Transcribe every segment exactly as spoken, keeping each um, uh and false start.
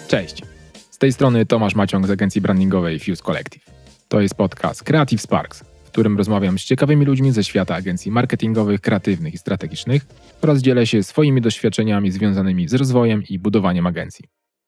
Cześć, z tej strony Tomasz Maciąg z agencji brandingowej Fuse Collective. To jest podcast Creative Sparks, w którym rozmawiam z ciekawymi ludźmi ze świata agencji marketingowych, kreatywnych i strategicznych oraz dzielę się swoimi doświadczeniami związanymi z rozwojem i budowaniem agencji.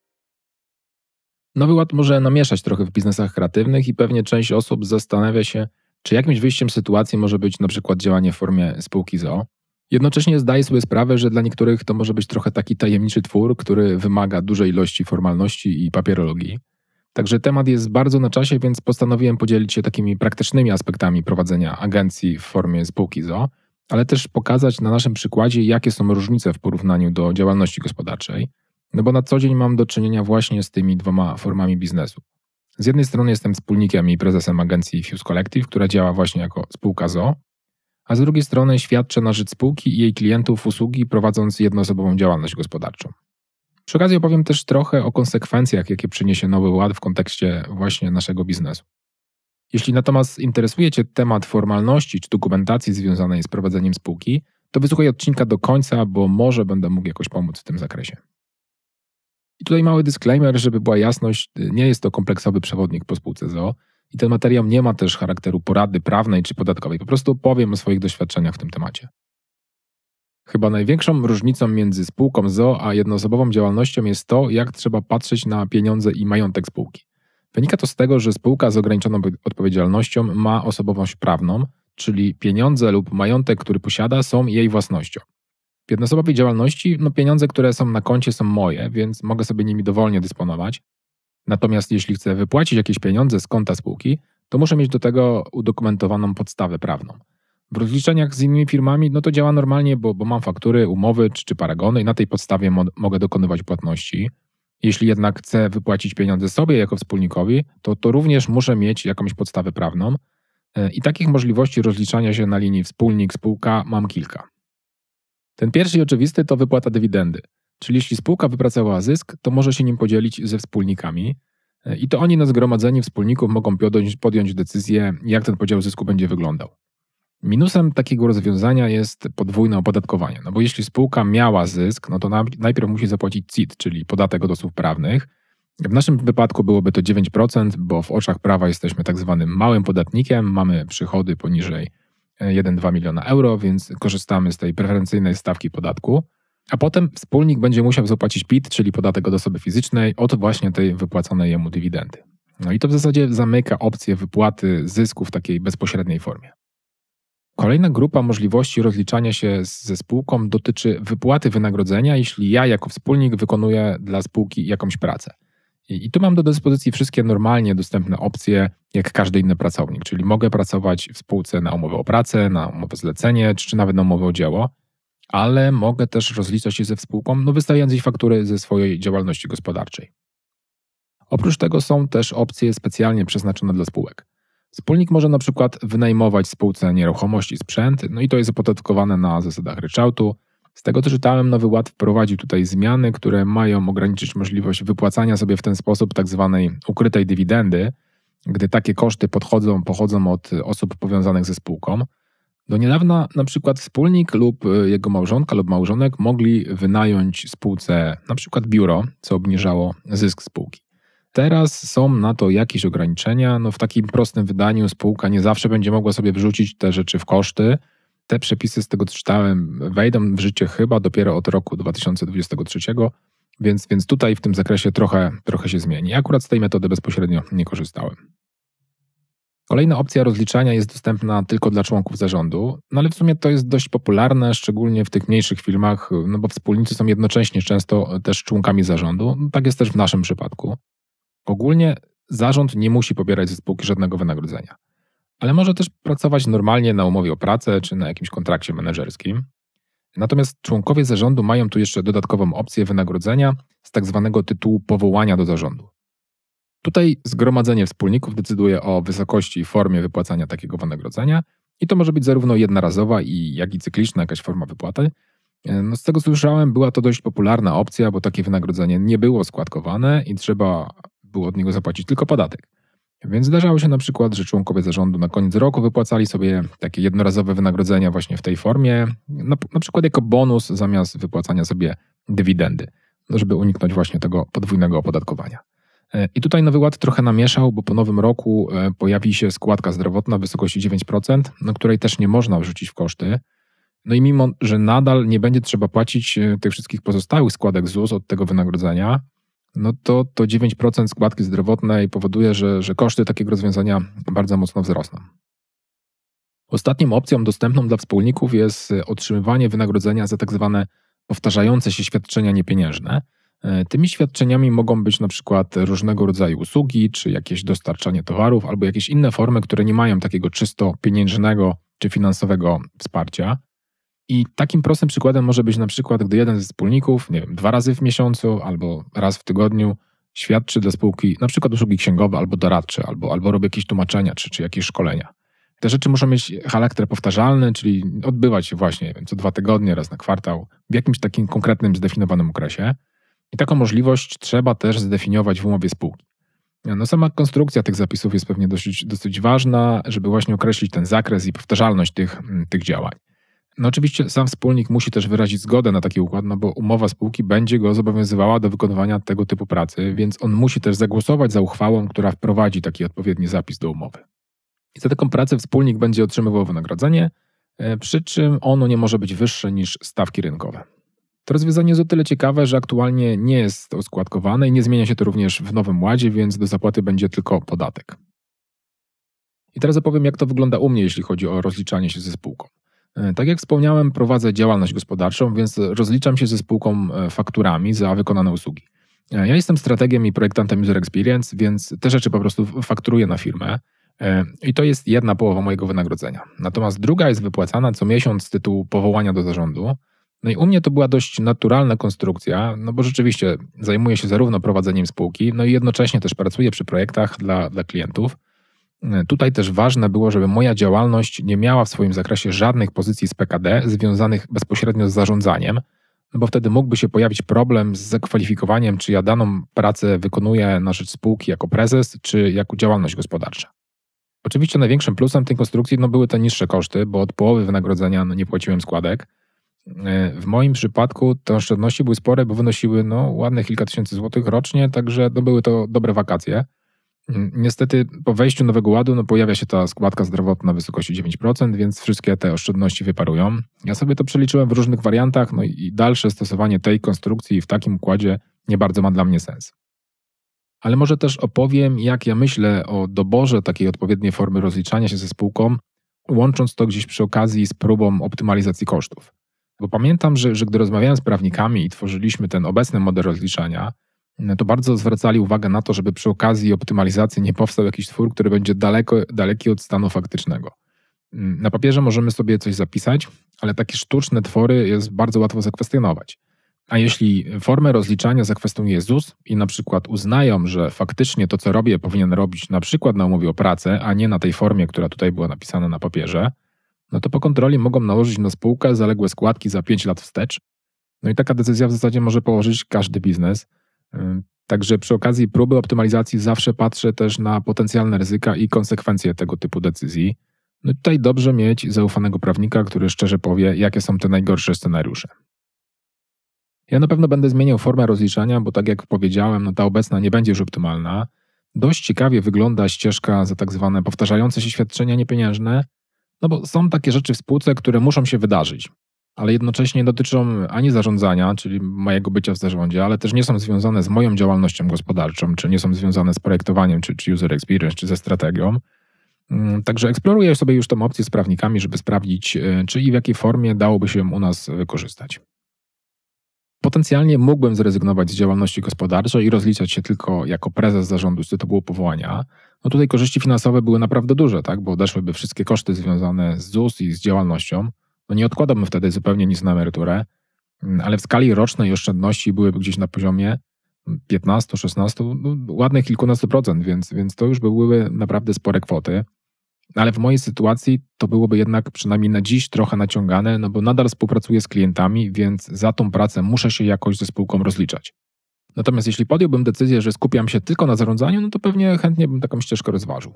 Nowy ład może namieszać trochę w biznesach kreatywnych i pewnie część osób zastanawia się, czy jakimś wyjściem z sytuacji może być na przykład działanie w formie spółki z o o. Jednocześnie zdaję sobie sprawę, że dla niektórych to może być trochę taki tajemniczy twór, który wymaga dużej ilości formalności i papierologii. Także temat jest bardzo na czasie, więc postanowiłem podzielić się takimi praktycznymi aspektami prowadzenia agencji w formie spółki z o o, ale też pokazać na naszym przykładzie, jakie są różnice w porównaniu do działalności gospodarczej, no bo na co dzień mam do czynienia właśnie z tymi dwoma formami biznesu. Z jednej strony jestem wspólnikiem i prezesem agencji Fuse Collective, która działa właśnie jako spółka z o o, a z drugiej strony świadczę na rzecz spółki i jej klientów usługi, prowadząc jednoosobową działalność gospodarczą. Przy okazji opowiem też trochę o konsekwencjach, jakie przyniesie Nowy Ład w kontekście właśnie naszego biznesu. Jeśli natomiast interesuje Cię temat formalności czy dokumentacji związanej z prowadzeniem spółki, to wysłuchaj odcinka do końca, bo może będę mógł jakoś pomóc w tym zakresie. I tutaj mały disclaimer, żeby była jasność, nie jest to kompleksowy przewodnik po spółce z o o i ten materiał nie ma też charakteru porady prawnej czy podatkowej, po prostu powiem o swoich doświadczeniach w tym temacie. Chyba największą różnicą między spółką z o o a jednoosobową działalnością jest to, jak trzeba patrzeć na pieniądze i majątek spółki. Wynika to z tego, że spółka z ograniczoną odpowiedzialnością ma osobowość prawną, czyli pieniądze lub majątek, który posiada, są jej własnością. W jednoosobowej działalności no pieniądze, które są na koncie, są moje, więc mogę sobie nimi dowolnie dysponować. Natomiast jeśli chcę wypłacić jakieś pieniądze z konta spółki, to muszę mieć do tego udokumentowaną podstawę prawną. W rozliczeniach z innymi firmami no to działa normalnie, bo, bo mam faktury, umowy czy, czy paragony i na tej podstawie mo- mogę dokonywać płatności. Jeśli jednak chcę wypłacić pieniądze sobie jako wspólnikowi, to, to również muszę mieć jakąś podstawę prawną i takich możliwości rozliczania się na linii wspólnik-spółka mam kilka. Ten pierwszy i oczywisty to wypłata dywidendy, czyli jeśli spółka wypracowała zysk, to może się nim podzielić ze wspólnikami i to oni na zgromadzeniu wspólników mogą podjąć, podjąć decyzję, jak ten podział zysku będzie wyglądał. Minusem takiego rozwiązania jest podwójne opodatkowanie, no bo jeśli spółka miała zysk, no to najpierw musi zapłacić C I T, czyli podatek od osób prawnych. W naszym wypadku byłoby to dziewięć procent, bo w oczach prawa jesteśmy tak zwanym małym podatnikiem, mamy przychody poniżej jeden do dwóch miliona euro, więc korzystamy z tej preferencyjnej stawki podatku. A potem wspólnik będzie musiał zapłacić P I T, czyli podatek od osoby fizycznej, od właśnie tej wypłaconej jemu dywidendy. No i to w zasadzie zamyka opcję wypłaty zysku w takiej bezpośredniej formie. Kolejna grupa możliwości rozliczania się ze spółką dotyczy wypłaty wynagrodzenia, jeśli ja jako wspólnik wykonuję dla spółki jakąś pracę. I tu mam do dyspozycji wszystkie normalnie dostępne opcje, jak każdy inny pracownik, czyli mogę pracować w spółce na umowę o pracę, na umowę zlecenie, czy nawet na umowę o dzieło, ale mogę też rozliczać się ze spółką, no wystawiając jej faktury ze swojej działalności gospodarczej. Oprócz tego są też opcje specjalnie przeznaczone dla spółek. Wspólnik może na przykład wynajmować spółce nieruchomości i sprzęt, no i to jest opodatkowane na zasadach ryczałtu. Z tego co czytałem, Nowy Ład wprowadził tutaj zmiany, które mają ograniczyć możliwość wypłacania sobie w ten sposób tak zwanej ukrytej dywidendy, gdy takie koszty podchodzą, pochodzą od osób powiązanych ze spółką. Do niedawna na przykład wspólnik lub jego małżonka lub małżonek mogli wynająć spółce na przykład biuro, co obniżało zysk spółki. Teraz są na to jakieś ograniczenia. No w takim prostym wydaniu spółka nie zawsze będzie mogła sobie wrzucić te rzeczy w koszty. Te przepisy, z tego co czytałem, wejdą w życie chyba dopiero od roku dwa tysiące dwudziestego trzeciego, więc, więc tutaj w tym zakresie trochę, trochę się zmieni. Akurat z tej metody bezpośrednio nie korzystałem. Kolejna opcja rozliczania jest dostępna tylko dla członków zarządu, no ale w sumie to jest dość popularne, szczególnie w tych mniejszych firmach, no bo wspólnicy są jednocześnie często też członkami zarządu. Tak jest też w naszym przypadku. Ogólnie zarząd nie musi pobierać ze spółki żadnego wynagrodzenia, ale może też pracować normalnie na umowie o pracę czy na jakimś kontrakcie menedżerskim. Natomiast członkowie zarządu mają tu jeszcze dodatkową opcję wynagrodzenia z tak zwanego tytułu powołania do zarządu. Tutaj zgromadzenie wspólników decyduje o wysokości i formie wypłacania takiego wynagrodzenia i to może być zarówno jednorazowa, i, jak i cykliczna jakaś forma wypłaty. No z tego co słyszałem, była to dość popularna opcja, bo takie wynagrodzenie nie było składkowane i trzeba było od niego zapłacić tylko podatek. Więc zdarzało się na przykład, że członkowie zarządu na koniec roku wypłacali sobie takie jednorazowe wynagrodzenia właśnie w tej formie, na, na przykład jako bonus zamiast wypłacania sobie dywidendy. żeby uniknąć właśnie tego podwójnego opodatkowania. I tutaj Nowy Ład trochę namieszał, bo po nowym roku pojawi się składka zdrowotna w wysokości dziewięć procent, no której też nie można wrzucić w koszty. No i mimo, że nadal nie będzie trzeba płacić tych wszystkich pozostałych składek Z U S od tego wynagrodzenia, no to to dziewięć procent składki zdrowotnej powoduje, że, że koszty takiego rozwiązania bardzo mocno wzrosną. Ostatnią opcją dostępną dla wspólników jest otrzymywanie wynagrodzenia za tak zwane powtarzające się świadczenia niepieniężne. Tymi świadczeniami mogą być na przykład różnego rodzaju usługi, czy jakieś dostarczanie towarów, albo jakieś inne formy, które nie mają takiego czysto pieniężnego czy finansowego wsparcia. I takim prostym przykładem może być na przykład, gdy jeden ze wspólników, nie wiem, dwa razy w miesiącu albo raz w tygodniu świadczy dla spółki na przykład usługi księgowe albo doradcze, albo, albo robi jakieś tłumaczenia, czy, czy jakieś szkolenia. Te rzeczy muszą mieć charakter powtarzalny, czyli odbywać się właśnie, nie wiem, co dwa tygodnie, raz na kwartał, w jakimś takim konkretnym, zdefiniowanym okresie. I taką możliwość trzeba też zdefiniować w umowie spółki. No sama konstrukcja tych zapisów jest pewnie dosyć, dosyć ważna, żeby właśnie określić ten zakres i powtarzalność tych, tych działań. No oczywiście sam wspólnik musi też wyrazić zgodę na taki układ, no bo umowa spółki będzie go zobowiązywała do wykonywania tego typu pracy, więc on musi też zagłosować za uchwałą, która wprowadzi taki odpowiedni zapis do umowy. I za taką pracę wspólnik będzie otrzymywał wynagrodzenie, przy czym ono nie może być wyższe niż stawki rynkowe. To rozwiązanie jest o tyle ciekawe, że aktualnie nie jest oskładkowane i nie zmienia się to również w Nowym Ładzie, więc do zapłaty będzie tylko podatek. I teraz opowiem, jak to wygląda u mnie, jeśli chodzi o rozliczanie się ze spółką. Tak jak wspomniałem, prowadzę działalność gospodarczą, więc rozliczam się ze spółką fakturami za wykonane usługi. Ja jestem strategiem i projektantem User Experience, więc te rzeczy po prostu fakturuję na firmę i to jest jedna połowa mojego wynagrodzenia. Natomiast druga jest wypłacana co miesiąc z tytułu powołania do zarządu. No i u mnie to była dość naturalna konstrukcja, no bo rzeczywiście zajmuję się zarówno prowadzeniem spółki, no i jednocześnie też pracuję przy projektach dla, dla klientów. Tutaj też ważne było, żeby moja działalność nie miała w swoim zakresie żadnych pozycji z P K D związanych bezpośrednio z zarządzaniem, no bo wtedy mógłby się pojawić problem z zakwalifikowaniem, czy ja daną pracę wykonuję na rzecz spółki jako prezes, czy jako działalność gospodarcza. Oczywiście największym plusem tej konstrukcji no, były te niższe koszty, bo od połowy wynagrodzenia no, nie płaciłem składek. W moim przypadku te oszczędności były spore, bo wynosiły no, ładne kilka tysięcy złotych rocznie, także no, były to dobre wakacje. Niestety po wejściu Nowego Ładu no, pojawia się ta składka zdrowotna w wysokości dziewięć procent, więc wszystkie te oszczędności wyparują. Ja sobie to przeliczyłem w różnych wariantach, no i dalsze stosowanie tej konstrukcji w takim układzie nie bardzo ma dla mnie sens. Ale może też opowiem, jak ja myślę o doborze takiej odpowiedniej formy rozliczania się ze spółką, łącząc to gdzieś przy okazji z próbą optymalizacji kosztów. Bo pamiętam, że, że gdy rozmawiałem z prawnikami i tworzyliśmy ten obecny model rozliczania, to bardzo zwracali uwagę na to, żeby przy okazji optymalizacji nie powstał jakiś twór, który będzie daleko, daleki od stanu faktycznego. Na papierze możemy sobie coś zapisać, ale takie sztuczne twory jest bardzo łatwo zakwestionować. A jeśli formę rozliczania zakwestionuje Z U S i na przykład uznają, że faktycznie to, co robię, powinien robić na przykład na umowie o pracę, a nie na tej formie, która tutaj była napisana na papierze, no to po kontroli mogą nałożyć na spółkę zaległe składki za pięć lat wstecz. No i taka decyzja w zasadzie może położyć każdy biznes. Także przy okazji próby optymalizacji zawsze patrzę też na potencjalne ryzyka i konsekwencje tego typu decyzji. No i tutaj dobrze mieć zaufanego prawnika, który szczerze powie, jakie są te najgorsze scenariusze. Ja na pewno będę zmieniał formę rozliczania, bo tak jak powiedziałem, no ta obecna nie będzie już optymalna. Dość ciekawie wygląda ścieżka za tak zwane powtarzające się świadczenia niepieniężne, no bo są takie rzeczy w spółce, które muszą się wydarzyć, ale jednocześnie nie dotyczą ani zarządzania, czyli mojego bycia w zarządzie, ale też nie są związane z moją działalnością gospodarczą, czy nie są związane z projektowaniem, czy, czy user experience, czy ze strategią. Także eksploruję sobie już tą opcję z prawnikami, żeby sprawdzić, czy i w jakiej formie dałoby się ją u nas wykorzystać. Potencjalnie mógłbym zrezygnować z działalności gospodarczej i rozliczać się tylko jako prezes zarządu z tytułu powołania. No tutaj korzyści finansowe były naprawdę duże, tak? Bo odeszłyby wszystkie koszty związane z Z U S i z działalnością. No nie odkładałbym wtedy zupełnie nic na emeryturę, ale w skali rocznej oszczędności byłyby gdzieś na poziomie piętnaście szesnaście, no ładnych kilkunastu procent, więc, więc to już były naprawdę spore kwoty. Ale w mojej sytuacji to byłoby jednak przynajmniej na dziś trochę naciągane, no bo nadal współpracuję z klientami, więc za tą pracę muszę się jakoś ze spółką rozliczać. Natomiast jeśli podjąłbym decyzję, że skupiam się tylko na zarządzaniu, no to pewnie chętnie bym taką ścieżkę rozważył.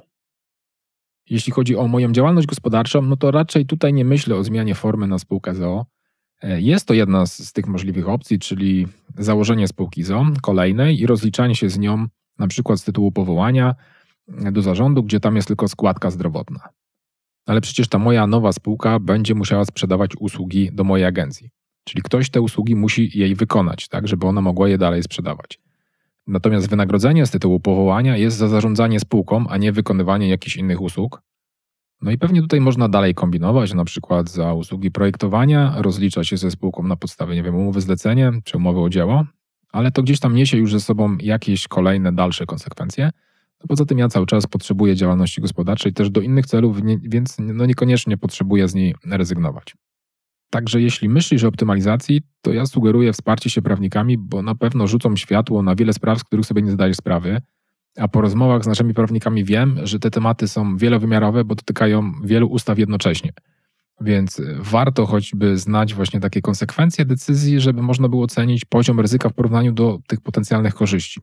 Jeśli chodzi o moją działalność gospodarczą, no to raczej tutaj nie myślę o zmianie formy na spółkę z o o. Jest to jedna z, z tych możliwych opcji, czyli założenie spółki z o kolejnej i rozliczanie się z nią na przykład z tytułu powołania do zarządu, gdzie tam jest tylko składka zdrowotna. Ale przecież ta moja nowa spółka będzie musiała sprzedawać usługi do mojej agencji. Czyli ktoś te usługi musi jej wykonać, tak, żeby ona mogła je dalej sprzedawać. Natomiast wynagrodzenie z tytułu powołania jest za zarządzanie spółką, a nie wykonywanie jakichś innych usług. No i pewnie tutaj można dalej kombinować, na przykład za usługi projektowania, rozlicza się ze spółką na podstawie, nie wiem, umowy zlecenie czy umowy o dzieło, ale to gdzieś tam niesie już ze sobą jakieś kolejne dalsze konsekwencje. No poza tym ja cały czas potrzebuję działalności gospodarczej też do innych celów, nie, więc no niekoniecznie potrzebuję z niej rezygnować. Także jeśli myślisz o optymalizacji, to ja sugeruję wsparcie się prawnikami, bo na pewno rzucą światło na wiele spraw, z których sobie nie zdajesz sprawy. A po rozmowach z naszymi prawnikami wiem, że te tematy są wielowymiarowe, bo dotykają wielu ustaw jednocześnie. Więc warto choćby znać właśnie takie konsekwencje decyzji, żeby można było ocenić poziom ryzyka w porównaniu do tych potencjalnych korzyści.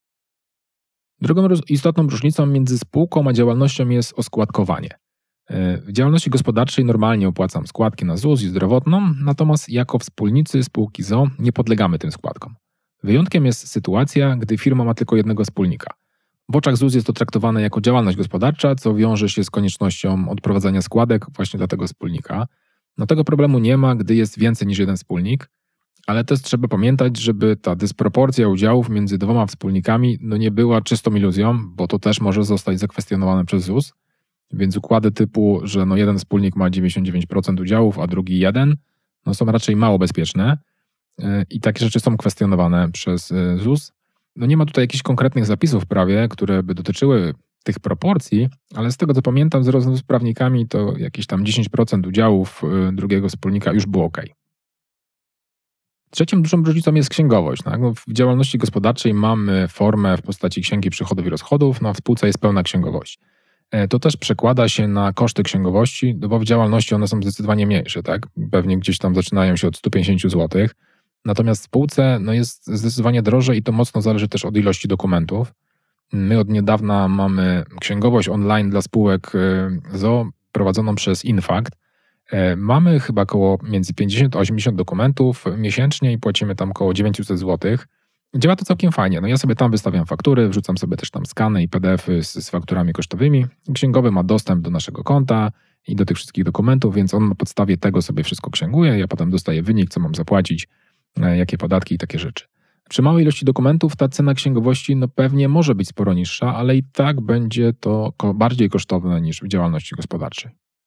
Drugą istotną różnicą między spółką a działalnością jest oskładkowanie. W działalności gospodarczej normalnie opłacam składki na Z U S i zdrowotną, natomiast jako wspólnicy spółki z o nie podlegamy tym składkom. Wyjątkiem jest sytuacja, gdy firma ma tylko jednego wspólnika. W oczach Z U S jest to traktowane jako działalność gospodarcza, co wiąże się z koniecznością odprowadzania składek właśnie dla tego wspólnika. No tego problemu nie ma, gdy jest więcej niż jeden wspólnik, ale też trzeba pamiętać, żeby ta dysproporcja udziałów między dwoma wspólnikami no nie była czystą iluzją, bo to też może zostać zakwestionowane przez Z U S. Więc układy typu, że no jeden wspólnik ma dziewięćdziesiąt dziewięć procent udziałów, a drugi jeden, no są raczej mało bezpieczne i takie rzeczy są kwestionowane przez Z U S. No nie ma tutaj jakichś konkretnych zapisów w prawie, które by dotyczyły tych proporcji, ale z tego co pamiętam z rozmów z prawnikami, to jakieś tam dziesięć procent udziałów drugiego wspólnika już było ok. Trzecią dużą różnicą jest księgowość. Tak? No w działalności gospodarczej mamy formę w postaci księgi przychodów i rozchodów, no a w spółce jest pełna księgowość. To też przekłada się na koszty księgowości, bo w działalności one są zdecydowanie mniejsze, tak? Pewnie gdzieś tam zaczynają się od sto pięćdziesiąt złotych. Natomiast w spółce no jest zdecydowanie drożej i to mocno zależy też od ilości dokumentów. My od niedawna mamy księgowość online dla spółek z o prowadzoną przez Infakt. Mamy chyba około między pięćdziesiąt a osiemdziesiąt dokumentów miesięcznie i płacimy tam około dziewięćset złotych. Działa to całkiem fajnie. No ja sobie tam wystawiam faktury, wrzucam sobie też tam skany i P D F-y z, z fakturami kosztowymi. Księgowy ma dostęp do naszego konta i do tych wszystkich dokumentów, więc on na podstawie tego sobie wszystko księguje. Ja potem dostaję wynik, co mam zapłacić, jakie podatki i takie rzeczy. Przy małej ilości dokumentów ta cena księgowości no pewnie może być sporo niższa, ale i tak będzie to bardziej kosztowne niż w działalności gospodarczej.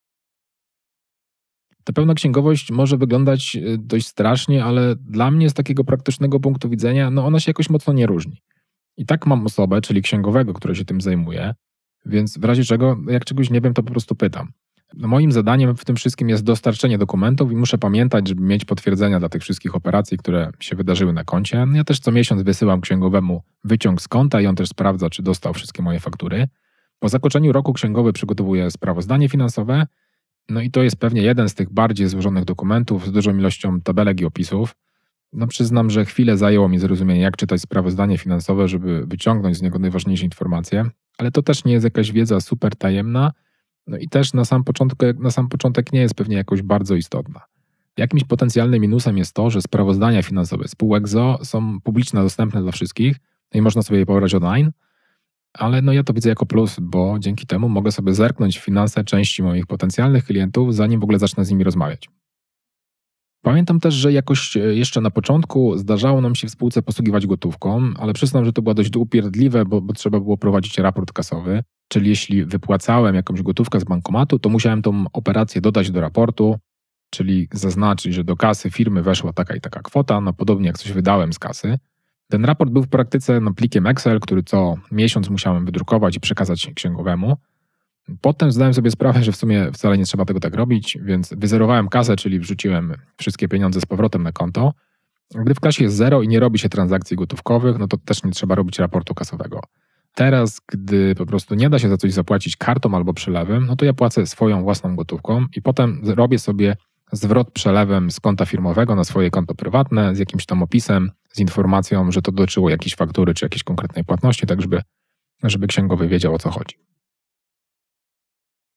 Ta pełna księgowość może wyglądać dość strasznie, ale dla mnie z takiego praktycznego punktu widzenia no ona się jakoś mocno nie różni. I tak mam osobę, czyli księgowego, który się tym zajmuje, więc w razie czego, jak czegoś nie wiem, to po prostu pytam. No moim zadaniem w tym wszystkim jest dostarczenie dokumentów i muszę pamiętać, żeby mieć potwierdzenia dla tych wszystkich operacji, które się wydarzyły na koncie. Ja też co miesiąc wysyłam księgowemu wyciąg z konta i on też sprawdza, czy dostał wszystkie moje faktury. Po zakończeniu roku księgowy przygotowuje sprawozdanie finansowe, no i to jest pewnie jeden z tych bardziej złożonych dokumentów z dużą ilością tabelek i opisów. No przyznam, że chwilę zajęło mi zrozumienie, jak czytać sprawozdanie finansowe, żeby wyciągnąć z niego najważniejsze informacje, ale to też nie jest jakaś wiedza super tajemna, no i też na sam początek, na sam początek nie jest pewnie jakoś bardzo istotna. Jakimś potencjalnym minusem jest to, że sprawozdania finansowe spółek z o są publiczne, dostępne dla wszystkich i można sobie je pobrać online, ale no ja to widzę jako plus, bo dzięki temu mogę sobie zerknąć w finanse części moich potencjalnych klientów, zanim w ogóle zacznę z nimi rozmawiać. Pamiętam też, że jakoś jeszcze na początku zdarzało nam się w spółce posługiwać gotówką, ale przyznam, że to było dość upierdliwe, bo, bo trzeba było prowadzić raport kasowy, czyli jeśli wypłacałem jakąś gotówkę z bankomatu, to musiałem tą operację dodać do raportu, czyli zaznaczyć, że do kasy firmy weszła taka i taka kwota, no podobnie jak coś wydałem z kasy. Ten raport był w praktyce no, plikiem Excel, który co miesiąc musiałem wydrukować i przekazać księgowemu. Potem zdałem sobie sprawę, że w sumie wcale nie trzeba tego tak robić, więc wyzerowałem kasę, czyli wrzuciłem wszystkie pieniądze z powrotem na konto. Gdy w kasie jest zero i nie robi się transakcji gotówkowych, no to też nie trzeba robić raportu kasowego. Teraz, gdy po prostu nie da się za coś zapłacić kartą albo przelewem, no to ja płacę swoją własną gotówką i potem robię sobie zwrot przelewem z konta firmowego na swoje konto prywatne z jakimś tam opisem, z informacją, że to dotyczyło jakiejś faktury czy jakiejś konkretnej płatności, tak żeby, żeby księgowy wiedział, o co chodzi.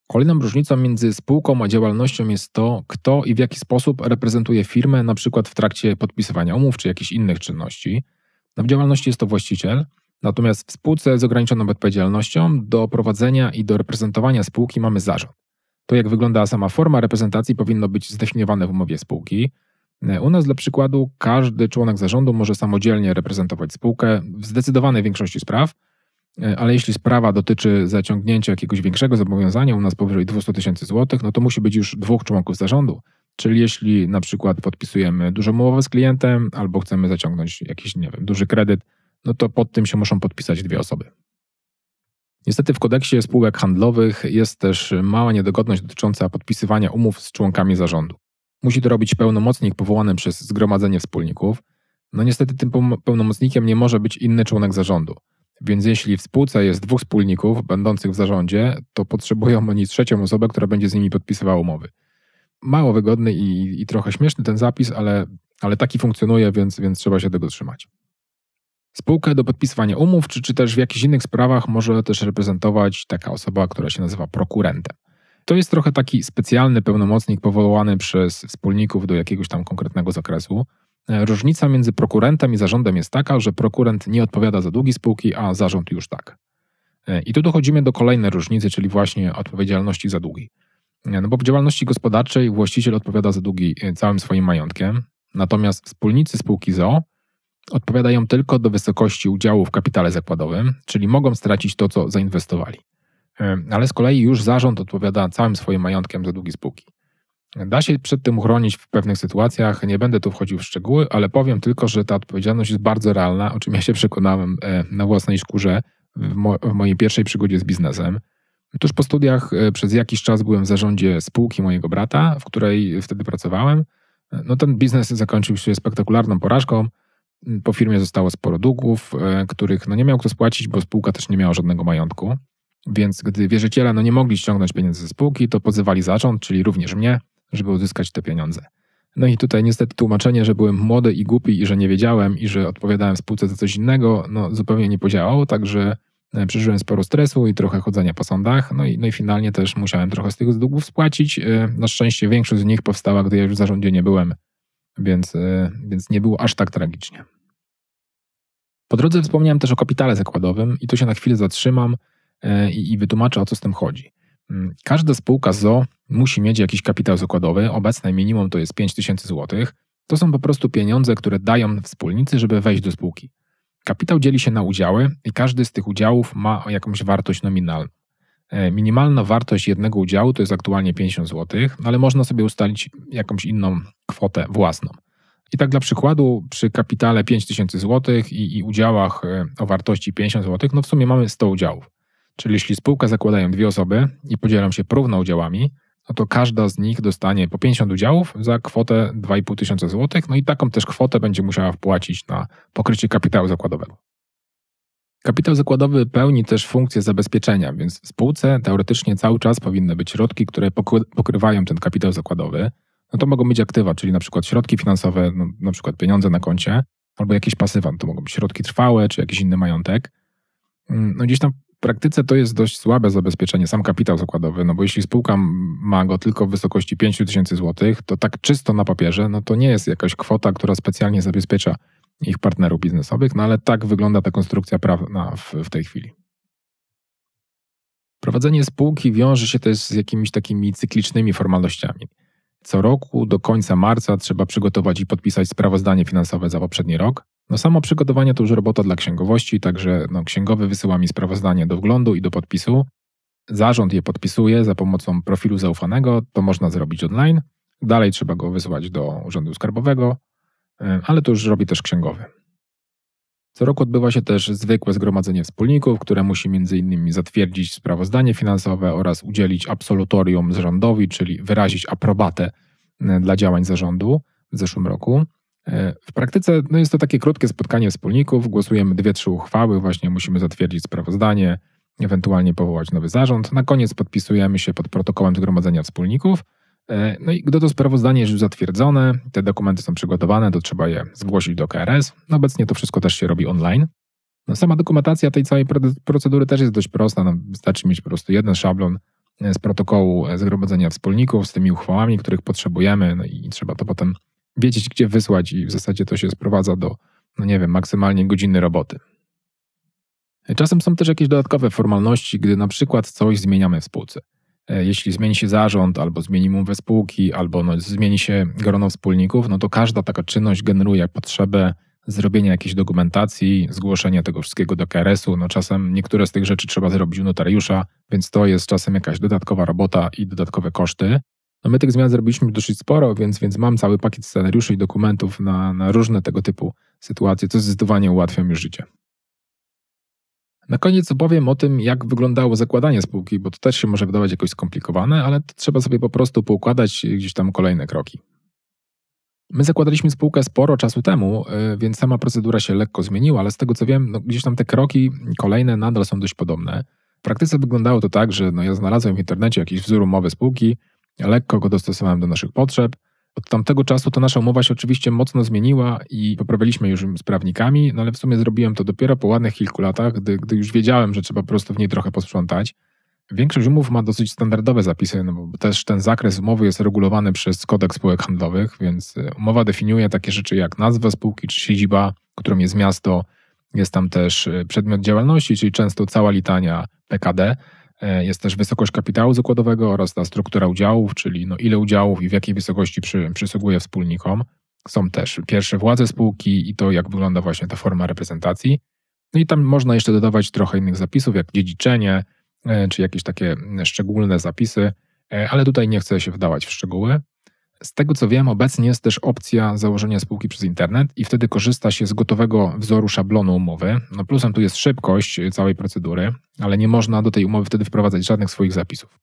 Kolejną różnicą między spółką a działalnością jest to, kto i w jaki sposób reprezentuje firmę, na przykład w trakcie podpisywania umów czy jakichś innych czynności. No w działalności jest to właściciel, natomiast w spółce z ograniczoną odpowiedzialnością do prowadzenia i do reprezentowania spółki mamy zarząd. To, jak wygląda sama forma reprezentacji, powinno być zdefiniowane w umowie spółki. U nas dla przykładu każdy członek zarządu może samodzielnie reprezentować spółkę w zdecydowanej większości spraw, ale jeśli sprawa dotyczy zaciągnięcia jakiegoś większego zobowiązania, u nas powyżej dwieście tysięcy złotych, no to musi być już dwóch członków zarządu. Czyli jeśli na przykład podpisujemy dużą umowę z klientem albo chcemy zaciągnąć jakiś, nie wiem, duży kredyt, no to pod tym się muszą podpisać dwie osoby. Niestety w kodeksie spółek handlowych jest też mała niedogodność dotycząca podpisywania umów z członkami zarządu. Musi to robić pełnomocnik powołany przez zgromadzenie wspólników. No niestety tym pełnomocnikiem nie może być inny członek zarządu. Więc jeśli w spółce jest dwóch wspólników będących w zarządzie, to potrzebują oni trzecią osobę, która będzie z nimi podpisywała umowy. Mało wygodny i, i trochę śmieszny ten zapis, ale, ale taki funkcjonuje, więc, więc trzeba się tego trzymać. Spółkę do podpisywania umów, czy, czy też w jakichś innych sprawach może też reprezentować taka osoba, która się nazywa prokurentem. To jest trochę taki specjalny pełnomocnik powołany przez wspólników do jakiegoś tam konkretnego zakresu. Różnica między prokurentem i zarządem jest taka, że prokurent nie odpowiada za długi spółki, a zarząd już tak. I tu dochodzimy do kolejnej różnicy, czyli właśnie odpowiedzialności za długi. No bo w działalności gospodarczej właściciel odpowiada za długi całym swoim majątkiem, natomiast wspólnicy spółki z o o odpowiadają tylko do wysokości udziału w kapitale zakładowym, czyli mogą stracić to, co zainwestowali. Ale z kolei już zarząd odpowiada całym swoim majątkiem za długi spółki. Da się przed tym uchronić w pewnych sytuacjach, nie będę tu wchodził w szczegóły, ale powiem tylko, że ta odpowiedzialność jest bardzo realna, o czym ja się przekonałem na własnej skórze w, mo- w mojej pierwszej przygodzie z biznesem. Tuż po studiach przez jakiś czas byłem w zarządzie spółki mojego brata, w której wtedy pracowałem. No ten biznes zakończył się spektakularną porażką. Po firmie zostało sporo długów, których no nie miał kto spłacić, bo spółka też nie miała żadnego majątku. Więc gdy wierzyciele no nie mogli ściągnąć pieniędzy ze spółki, to pozywali zarząd, czyli również mnie, żeby uzyskać te pieniądze. No i tutaj niestety tłumaczenie, że byłem młody i głupi i że nie wiedziałem i że odpowiadałem spółce za coś innego, no zupełnie nie podziałało, także przeżyłem sporo stresu i trochę chodzenia po sądach, no i, no i finalnie też musiałem trochę z tych długów spłacić. Na szczęście większość z nich powstała, gdy ja już w zarządzie nie byłem, więc, więc nie było aż tak tragicznie. Po drodze wspomniałem też o kapitale zakładowym i tu się na chwilę zatrzymam i, i wytłumaczę, o co z tym chodzi. Każda spółka z o o musi mieć jakiś kapitał zakładowy, obecne minimum to jest pięć tysięcy złotych. To są po prostu pieniądze, które dają wspólnicy, żeby wejść do spółki. Kapitał dzieli się na udziały i każdy z tych udziałów ma jakąś wartość nominalną. Minimalna wartość jednego udziału to jest aktualnie pięćdziesiąt złotych, ale można sobie ustalić jakąś inną kwotę własną. I tak dla przykładu przy kapitale pięć tysięcy złotych i, i udziałach o wartości pięćdziesiąt złotych, no w sumie mamy sto udziałów. Czyli jeśli spółkę zakładają dwie osoby i podzielą się porówno udziałami, no to każda z nich dostanie po pięćdziesiąt udziałów za kwotę dwa i pół tysiąca złotych, no i taką też kwotę będzie musiała wpłacić na pokrycie kapitału zakładowego. Kapitał zakładowy pełni też funkcję zabezpieczenia, więc w spółce teoretycznie cały czas powinny być środki, które pokrywają ten kapitał zakładowy. No to mogą być aktywa, czyli na przykład środki finansowe, no na przykład pieniądze na koncie, albo jakieś pasywa, to mogą być środki trwałe, czy jakiś inny majątek. No gdzieś tam w praktyce to jest dość słabe zabezpieczenie, sam kapitał zakładowy, no bo jeśli spółka ma go tylko w wysokości pięć tysięcy złotych, to tak czysto na papierze, no to nie jest jakaś kwota, która specjalnie zabezpiecza ich partnerów biznesowych, no ale tak wygląda ta konstrukcja prawna w, w tej chwili. Prowadzenie spółki wiąże się też z jakimiś takimi cyklicznymi formalnościami. Co roku do końca marca trzeba przygotować i podpisać sprawozdanie finansowe za poprzedni rok. No samo przygotowanie to już robota dla księgowości, także no, księgowy wysyła mi sprawozdanie do wglądu i do podpisu. Zarząd je podpisuje za pomocą profilu zaufanego, to można zrobić online. Dalej trzeba go wysłać do Urzędu Skarbowego, ale to już robi też księgowy. Co roku odbywa się też zwykłe zgromadzenie wspólników, które musi między innymi zatwierdzić sprawozdanie finansowe oraz udzielić absolutorium zarządowi, czyli wyrazić aprobatę dla działań zarządu w zeszłym roku. W praktyce no jest to takie krótkie spotkanie wspólników, głosujemy dwie, trzy uchwały, właśnie musimy zatwierdzić sprawozdanie, ewentualnie powołać nowy zarząd. Na koniec podpisujemy się pod protokołem zgromadzenia wspólników. No i gdy to sprawozdanie jest już zatwierdzone, te dokumenty są przygotowane, to trzeba je zgłosić do K R S. No obecnie to wszystko też się robi online. No sama dokumentacja tej całej procedury też jest dość prosta. No wystarczy mieć po prostu jeden szablon z protokołu zgromadzenia wspólników, z tymi uchwałami, których potrzebujemy, no i trzeba to potem wiedzieć, gdzie wysłać i w zasadzie to się sprowadza do, no nie wiem, maksymalnie godziny roboty. Czasem są też jakieś dodatkowe formalności, gdy na przykład coś zmieniamy w spółce. Jeśli zmieni się zarząd, albo zmieni umowę spółki, albo no, zmieni się grono wspólników, no to każda taka czynność generuje potrzebę zrobienia jakiejś dokumentacji, zgłoszenia tego wszystkiego do K R S u. No czasem niektóre z tych rzeczy trzeba zrobić u notariusza, więc to jest czasem jakaś dodatkowa robota i dodatkowe koszty. No my tych zmian zrobiliśmy dosyć sporo, więc, więc mam cały pakiet scenariuszy i dokumentów na, na różne tego typu sytuacje, co zdecydowanie ułatwia mi życie. Na koniec opowiem o tym, jak wyglądało zakładanie spółki, bo to też się może wydawać jakoś skomplikowane, ale to trzeba sobie po prostu poukładać gdzieś tam kolejne kroki. My zakładaliśmy spółkę sporo czasu temu, więc sama procedura się lekko zmieniła, ale z tego co wiem, no gdzieś tam te kroki kolejne nadal są dość podobne. W praktyce wyglądało to tak, że no ja znalazłem w internecie jakiś wzór umowy spółki, lekko go dostosowałem do naszych potrzeb. Od tamtego czasu to nasza umowa się oczywiście mocno zmieniła i poprawiliśmy już z prawnikami, no ale w sumie zrobiłem to dopiero po ładnych kilku latach, gdy, gdy już wiedziałem, że trzeba po prostu w niej trochę posprzątać. Większość umów ma dosyć standardowe zapisy, no bo też ten zakres umowy jest regulowany przez kodeks spółek handlowych, więc umowa definiuje takie rzeczy jak nazwa spółki czy siedziba, którą jest miasto. Jest tam też przedmiot działalności, czyli często cała litania P K D. Jest też wysokość kapitału zakładowego oraz ta struktura udziałów, czyli no ile udziałów i w jakiej wysokości przy, przysługuje wspólnikom. Są też pierwsze władze spółki i to, jak wygląda właśnie ta forma reprezentacji. No i tam można jeszcze dodawać trochę innych zapisów, jak dziedziczenie, czy jakieś takie szczególne zapisy, ale tutaj nie chcę się wdawać w szczegóły. Z tego co wiem, obecnie jest też opcja założenia spółki przez internet i wtedy korzysta się z gotowego wzoru szablonu umowy. No plusem tu jest szybkość całej procedury, ale nie można do tej umowy wtedy wprowadzać żadnych swoich zapisów.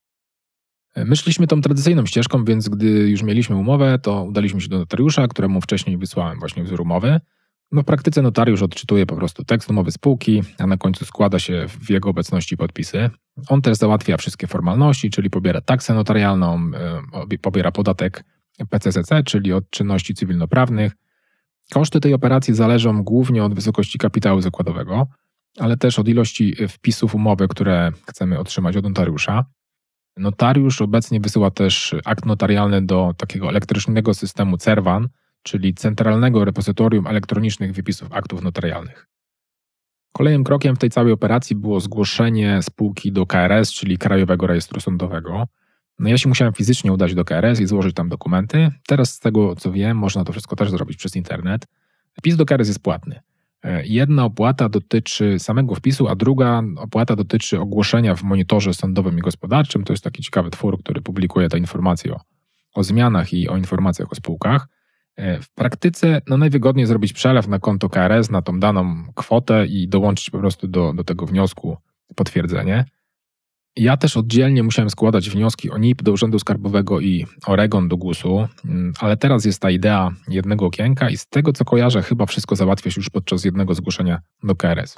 My szliśmy tą tradycyjną ścieżką, więc gdy już mieliśmy umowę, to udaliśmy się do notariusza, któremu wcześniej wysłałem właśnie wzór umowy. No w praktyce notariusz odczytuje po prostu tekst umowy spółki, a na końcu składa się w jego obecności podpisy. On też załatwia wszystkie formalności, czyli pobiera taksę notarialną, pobiera podatek P C C C, czyli od czynności cywilnoprawnych. Koszty tej operacji zależą głównie od wysokości kapitału zakładowego, ale też od ilości wpisów umowy, które chcemy otrzymać od notariusza. Notariusz obecnie wysyła też akt notarialny do takiego elektronicznego systemu CERWAN, czyli Centralnego Repozytorium Elektronicznych Wypisów Aktów Notarialnych. Kolejnym krokiem w tej całej operacji było zgłoszenie spółki do K R S, czyli Krajowego Rejestru Sądowego. No ja się musiałem fizycznie udać do K R S i złożyć tam dokumenty. Teraz z tego co wiem, można to wszystko też zrobić przez internet. Wpis do K R S jest płatny. Jedna opłata dotyczy samego wpisu, a druga opłata dotyczy ogłoszenia w monitorze sądowym i gospodarczym. To jest taki ciekawy twór, który publikuje te informacje o, o zmianach i o informacjach o spółkach. W praktyce no najwygodniej zrobić przelew na konto K R S na tą daną kwotę i dołączyć po prostu do, do tego wniosku potwierdzenie. Ja też oddzielnie musiałem składać wnioski o N I P do Urzędu Skarbowego i o REGON do gusu, ale teraz jest ta idea jednego okienka i z tego co kojarzę chyba wszystko załatwia się już podczas jednego zgłoszenia do K R S.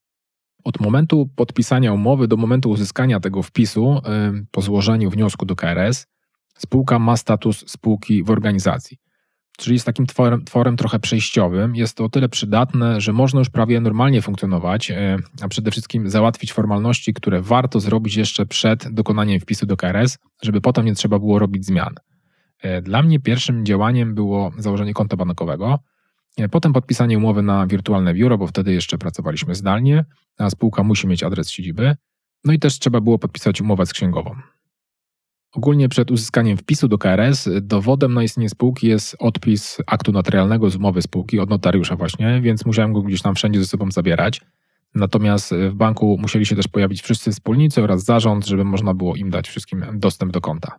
Od momentu podpisania umowy do momentu uzyskania tego wpisu po złożeniu wniosku do K R S spółka ma status spółki w organizacji. Czyli jest takim tworem, tworem trochę przejściowym. Jest to o tyle przydatne, że można już prawie normalnie funkcjonować, a przede wszystkim załatwić formalności, które warto zrobić jeszcze przed dokonaniem wpisu do K R S, żeby potem nie trzeba było robić zmian. Dla mnie pierwszym działaniem było założenie konta bankowego, potem podpisanie umowy na wirtualne biuro, bo wtedy jeszcze pracowaliśmy zdalnie, a spółka musi mieć adres siedziby, no i też trzeba było podpisać umowę z księgową. Ogólnie przed uzyskaniem wpisu do K R S dowodem na istnienie spółki jest odpis aktu notarialnego z umowy spółki od notariusza właśnie, więc musiałem go gdzieś tam wszędzie ze sobą zabierać. Natomiast w banku musieli się też pojawić wszyscy wspólnicy oraz zarząd, żeby można było im dać wszystkim dostęp do konta.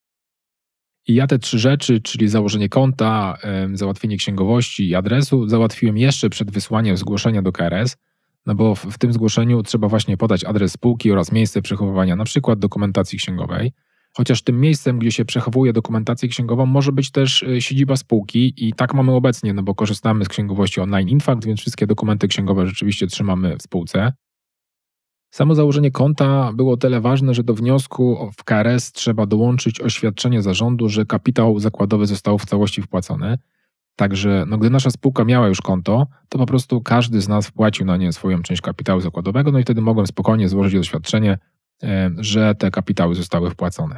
I ja te trzy rzeczy, czyli założenie konta, załatwienie księgowości i adresu, załatwiłem jeszcze przed wysłaniem zgłoszenia do K R S, no bo w, w tym zgłoszeniu trzeba właśnie podać adres spółki oraz miejsce przechowywania na przykład dokumentacji księgowej. Chociaż tym miejscem, gdzie się przechowuje dokumentację księgową, może być też siedziba spółki i tak mamy obecnie, no bo korzystamy z księgowości online Infact, więc wszystkie dokumenty księgowe rzeczywiście trzymamy w spółce. Samo założenie konta było tyle ważne, że do wniosku w K R S trzeba dołączyć oświadczenie zarządu, że kapitał zakładowy został w całości wpłacony. Także no, gdy nasza spółka miała już konto, to po prostu każdy z nas wpłacił na nie swoją część kapitału zakładowego, no i wtedy mogłem spokojnie złożyć oświadczenie, że te kapitały zostały wpłacone.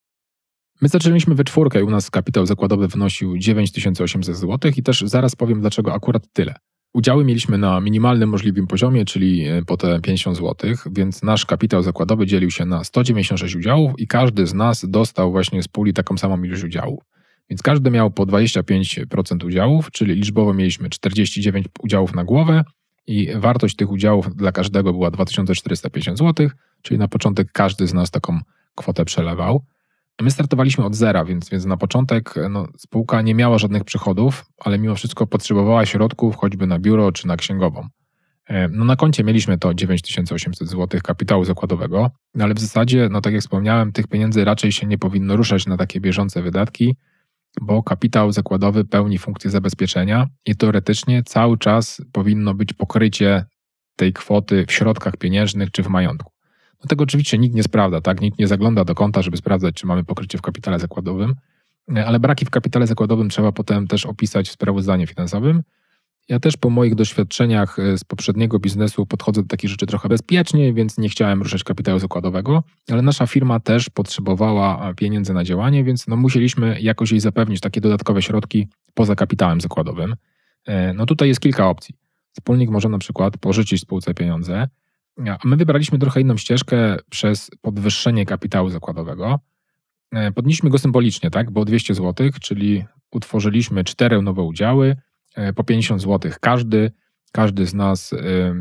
My zaczęliśmy we czwórkę i u nas kapitał zakładowy wynosił dziewięć tysięcy osiemset złotych i też zaraz powiem, dlaczego akurat tyle. Udziały mieliśmy na minimalnym możliwym poziomie, czyli po te pięćdziesiąt złotych, więc nasz kapitał zakładowy dzielił się na sto dziewięćdziesiąt sześć udziałów i każdy z nas dostał właśnie z puli taką samą ilość udziałów. Więc każdy miał po dwadzieścia pięć procent udziałów, czyli liczbowo mieliśmy czterdzieści dziewięć udziałów na głowę i wartość tych udziałów dla każdego była dwa tysiące czterysta pięćdziesiąt złotych, czyli na początek każdy z nas taką kwotę przelewał. My startowaliśmy od zera, więc, więc na początek no, spółka nie miała żadnych przychodów, ale mimo wszystko potrzebowała środków choćby na biuro czy na księgową. No, na koncie mieliśmy to dziewięć tysięcy osiemset złotych kapitału zakładowego, no, ale w zasadzie, no tak jak wspomniałem, tych pieniędzy raczej się nie powinno ruszać na takie bieżące wydatki, bo kapitał zakładowy pełni funkcję zabezpieczenia i teoretycznie cały czas powinno być pokrycie tej kwoty w środkach pieniężnych czy w majątku. No tego oczywiście nikt nie sprawdza, tak? Nikt nie zagląda do konta, żeby sprawdzać, czy mamy pokrycie w kapitale zakładowym, ale braki w kapitale zakładowym trzeba potem też opisać w sprawozdaniu finansowym. Ja też po moich doświadczeniach z poprzedniego biznesu podchodzę do takich rzeczy trochę bezpiecznie, więc nie chciałem ruszać kapitału zakładowego, ale nasza firma też potrzebowała pieniędzy na działanie, więc no musieliśmy jakoś jej zapewnić takie dodatkowe środki poza kapitałem zakładowym. No tutaj jest kilka opcji. Wspólnik może na przykład pożyczyć spółce pieniądze, a my wybraliśmy trochę inną ścieżkę przez podwyższenie kapitału zakładowego. Podnieśliśmy go symbolicznie, tak, bo dwieście złotych, czyli utworzyliśmy cztery nowe udziały, po pięćdziesiąt złotych każdy, każdy z nas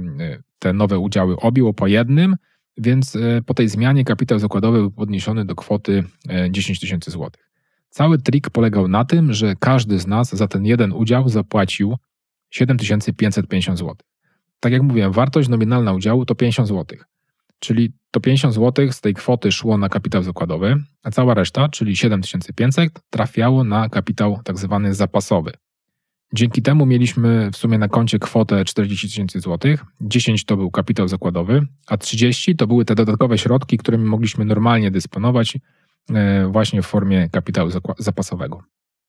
te nowe udziały objął po jednym, więc po tej zmianie kapitał zakładowy był podniesiony do kwoty dziesięć tysięcy złotych. Cały trik polegał na tym, że każdy z nas za ten jeden udział zapłacił siedem tysięcy pięćset pięćdziesiąt złotych. Tak jak mówiłem, wartość nominalna udziału to pięćdziesiąt złotych, czyli to pięćdziesiąt złotych z tej kwoty szło na kapitał zakładowy, a cała reszta, czyli siedem tysięcy pięćset, trafiało na kapitał tak zwany zapasowy. Dzięki temu mieliśmy w sumie na koncie kwotę czterdzieści tysięcy złotych, dziesięć to był kapitał zakładowy, a trzydzieści to były te dodatkowe środki, którymi mogliśmy normalnie dysponować właśnie w formie kapitału zapasowego.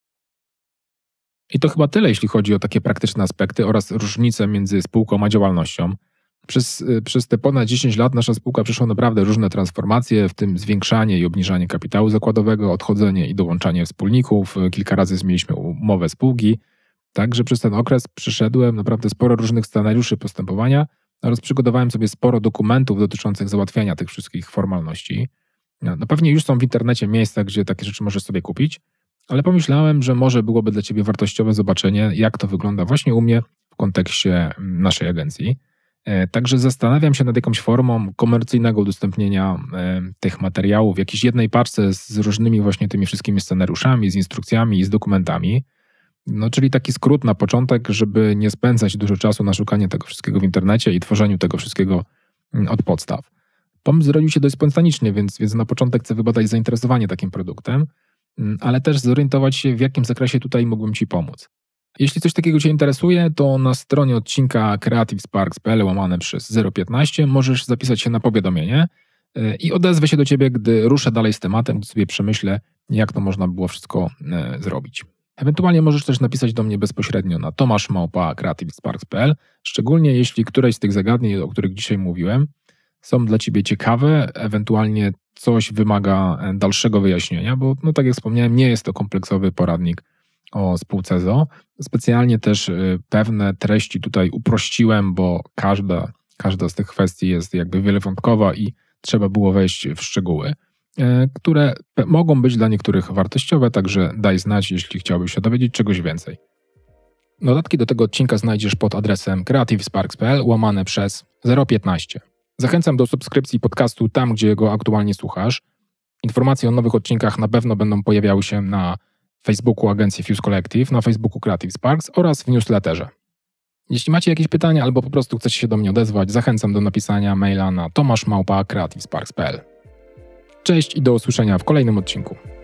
I to chyba tyle, jeśli chodzi o takie praktyczne aspekty oraz różnice między spółką a działalnością. Przez, przez te ponad dziesięć lat nasza spółka przeszła naprawdę różne transformacje, w tym zwiększanie i obniżanie kapitału zakładowego, odchodzenie i dołączanie wspólników. Kilka razy zmieniliśmy umowę spółki. Także przez ten okres przeszedłem naprawdę sporo różnych scenariuszy postępowania oraz przygotowałem sobie sporo dokumentów dotyczących załatwiania tych wszystkich formalności. No pewnie już są w internecie miejsca, gdzie takie rzeczy możesz sobie kupić, ale pomyślałem, że może byłoby dla Ciebie wartościowe zobaczenie, jak to wygląda właśnie u mnie w kontekście naszej agencji. Także zastanawiam się nad jakąś formą komercyjnego udostępnienia tych materiałów w jakiejś jednej paczce z różnymi właśnie tymi wszystkimi scenariuszami, z instrukcjami i z dokumentami. No, czyli taki skrót na początek, żeby nie spędzać dużo czasu na szukanie tego wszystkiego w internecie i tworzeniu tego wszystkiego od podstaw. Pomysł zrodził się dość spontanicznie, więc, więc na początek chcę wybadać zainteresowanie takim produktem, ale też zorientować się, w jakim zakresie tutaj mógłbym Ci pomóc. Jeśli coś takiego Cię interesuje, to na stronie odcinka creativesparks.pl łamane przez zero piętnaście możesz zapisać się na powiadomienie i odezwę się do Ciebie, gdy ruszę dalej z tematem, gdy sobie przemyślę, jak to można było wszystko zrobić. Ewentualnie możesz też napisać do mnie bezpośrednio na tomasz małpa creativesparks kropka p l, szczególnie jeśli któreś z tych zagadnień, o których dzisiaj mówiłem, są dla Ciebie ciekawe, ewentualnie coś wymaga dalszego wyjaśnienia, bo no tak jak wspomniałem, nie jest to kompleksowy poradnik o spółce z o o. Specjalnie też pewne treści tutaj uprościłem, bo każda, każda z tych kwestii jest jakby wielowątkowa i trzeba było wejść w szczegóły, które mogą być dla niektórych wartościowe, także daj znać, jeśli chciałbyś się dowiedzieć czegoś więcej. Dodatki do tego odcinka znajdziesz pod adresem creativesparks kropka p l łamane przez zero piętnaście. Zachęcam do subskrypcji podcastu tam, gdzie go aktualnie słuchasz. Informacje o nowych odcinkach na pewno będą pojawiały się na Facebooku agencji Fuse Collective, na Facebooku Creative Sparks oraz w newsletterze. Jeśli macie jakieś pytania albo po prostu chcecie się do mnie odezwać, zachęcam do napisania maila na tomasz małpa creativesparks kropka p l. Cześć i do usłyszenia w kolejnym odcinku.